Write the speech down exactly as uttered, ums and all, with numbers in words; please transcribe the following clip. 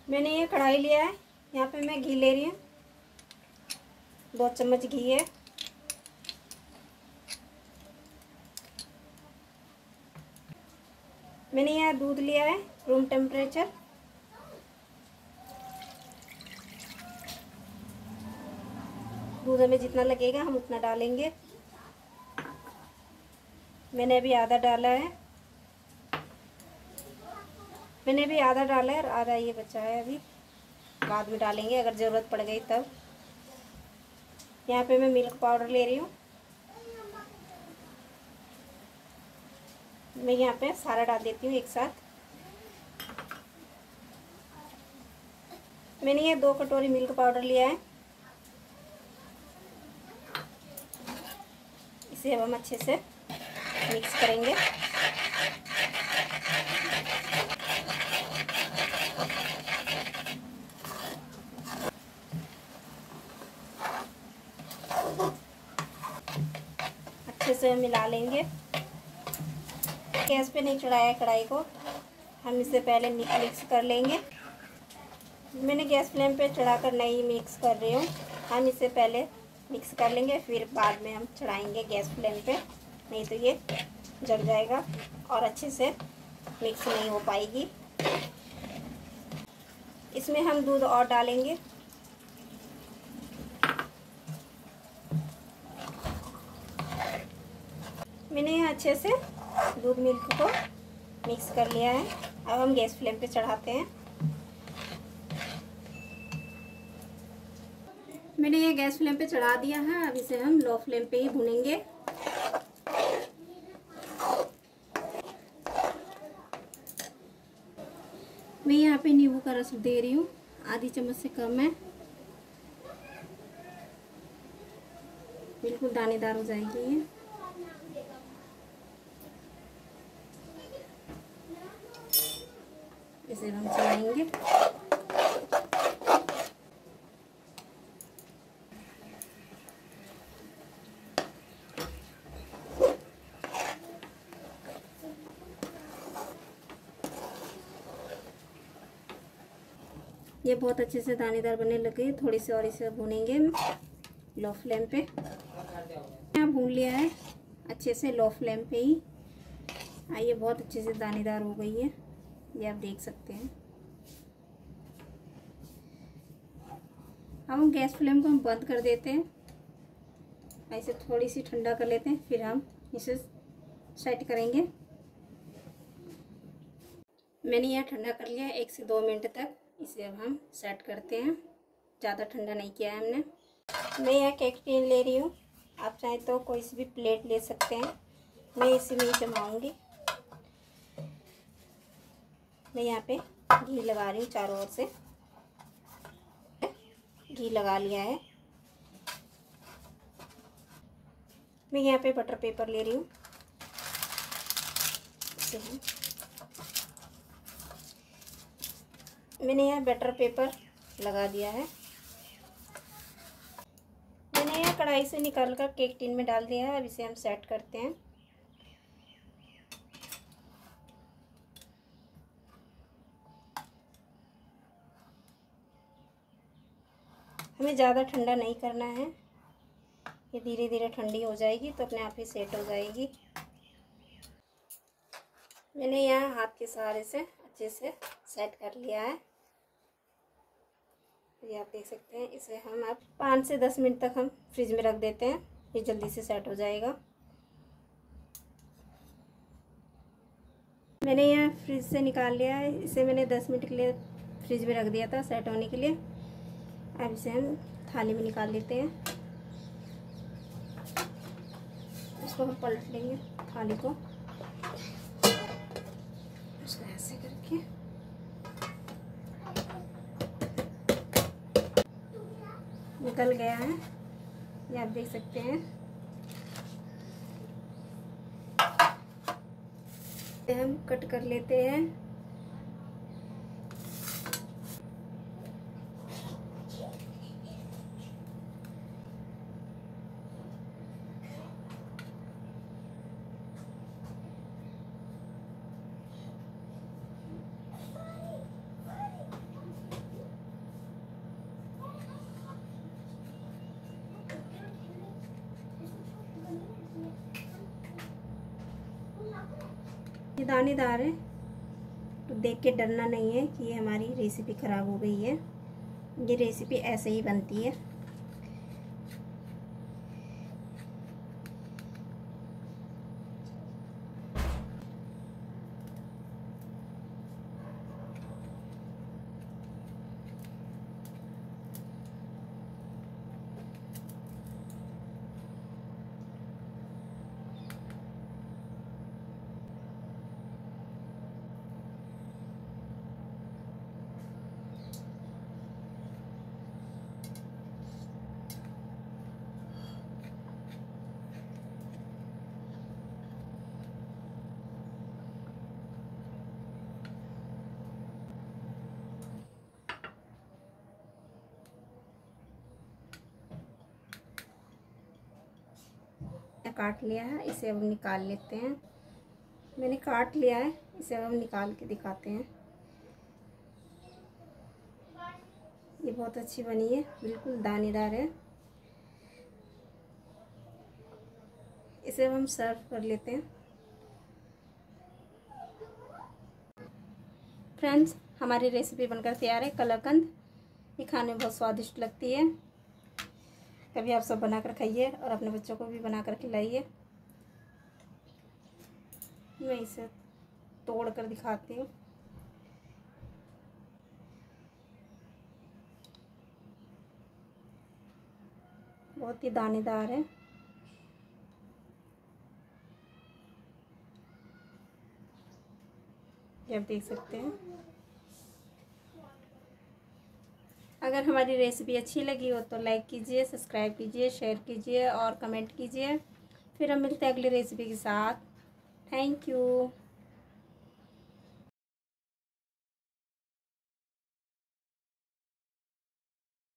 मैंने ये कढ़ाई लिया है, यहाँ पे मैं घी ले रही हूँ, दो चम्मच घी है। मैंने यहाँ दूध लिया है रूम टेम्परेचर। दूध हमें जितना लगेगा हम उतना डालेंगे। मैंने अभी आधा डाला है मैंने अभी आधा डाला है और आधा ये बचा है, अभी बाद में डालेंगे अगर ज़रूरत पड़ गई तब। यहाँ पे मैं मिल्क पाउडर ले रही हूँ। मैं यहाँ पे सारा डाल देती हूँ एक साथ। मैंने ये दो कटोरी मिल्क पाउडर लिया है। इसे अब हम अच्छे से मिक्स करेंगे। अच्छे से मिला लेंगे। गैस पे नहीं चढ़ाया है कढ़ाई को, हम इसे पहले मिक्स कर लेंगे। मैंने गैस फ्लेम पे चढ़ाकर नहीं मिक्स कर रही हूँ। हम इसे पहले मिक्स कर लेंगे, फिर बाद में हम चढ़ाएंगे गैस फ्लेम पे, नहीं तो ये जल जाएगा और अच्छे से मिक्स नहीं हो पाएगी। इसमें हम दूध और डालेंगे। मैंने यहाँ अच्छे से दूध मिल्क को मिक्स कर लिया है। अब हम गैस फ्लेम पे चढ़ाते हैं। मैंने ये गैस फ्लेम पे चढ़ा दिया है। अब इसे हम लो फ्लेम पे ही भूनेंगे। मैं यहाँ पे नींबू का रस दे रही हूँ, आधी चम्मच से कम है। बिल्कुल दानेदार हो जाएगी ये। इसे हम चलाएंगे। ये बहुत अच्छे से दानेदार बनने लगे। थोड़ी सी और इसे भूनेंगे लो फ्लेम पे। यहाँ भून लिया है अच्छे से लो फ्लेम पे ही। आइए, बहुत अच्छे से दानेदार हो गई है, ये आप देख सकते हैं। हम गैस फ्लेम को हम बंद कर देते हैं। ऐसे थोड़ी सी ठंडा कर लेते हैं, फिर हम इसे सेट करेंगे। मैंने यह ठंडा कर लिया एक से दो मिनट तक। इसे अब हम सेट करते हैं। ज़्यादा ठंडा नहीं किया है हमने। मैं यह केक टिन ले रही हूँ, आप चाहें तो कोई सी भी प्लेट ले सकते हैं। मैं इसी में ही जमाऊँगी। मैं यहाँ पे घी लगा रही हूँ, चारों ओर से घी लगा लिया है। मैं यहाँ पे बटर पेपर ले रही हूँ। मैंने यहाँ बटर पेपर लगा दिया है। मैंने यह कढ़ाई से निकाल कर केक टिन में डाल दिया है। अब इसे हम सेट करते हैं। हमें ज़्यादा ठंडा नहीं करना है, ये धीरे धीरे ठंडी हो जाएगी तो अपने आप ही सेट हो जाएगी। मैंने यहाँ हाथ के सहारे से अच्छे से सेट कर लिया है, ये आप देख सकते हैं। इसे हम अब पाँच से दस मिनट तक हम फ्रिज में रख देते हैं, ये जल्दी से सेट हो जाएगा। मैंने यहाँ फ्रिज से निकाल लिया है। इसे मैंने दस मिनट के लिए फ्रिज में रख दिया था सेट होने के लिए। अब इसे हम थाली में निकाल लेते हैं। इसको हम पलट लेंगे थाली को, इसको ऐसे करके। निकल गया है, ये आप देख सकते हैं। हम कट कर लेते हैं। दानेदार है, तो देख के डरना नहीं है कि ये हमारी रेसिपी ख़राब हो गई है। ये रेसिपी ऐसे ही बनती है। काट लिया है, इसे अब निकाल लेते हैं। मैंने काट लिया है, इसे अब हम निकाल के दिखाते हैं। ये बहुत अच्छी बनी है, बिल्कुल दानेदार है। इसे अब हम सर्व कर लेते हैं। फ्रेंड्स, हमारी रेसिपी बनकर तैयार है कलाकंद। ये खाने में बहुत स्वादिष्ट लगती है। कभी आप सब बनाकर खाइए और अपने बच्चों को भी बनाकर खिलाइए। मैं इसे तोड़ कर दिखाती हूँ। बहुत ही दानेदार है। ये आप देख सकते हैं। अगर हमारी रेसिपी अच्छी लगी हो तो लाइक कीजिए, सब्सक्राइब कीजिए, शेयर कीजिए और कमेंट कीजिए। फिर हम मिलते हैं अगली रेसिपी के साथ। Thank you.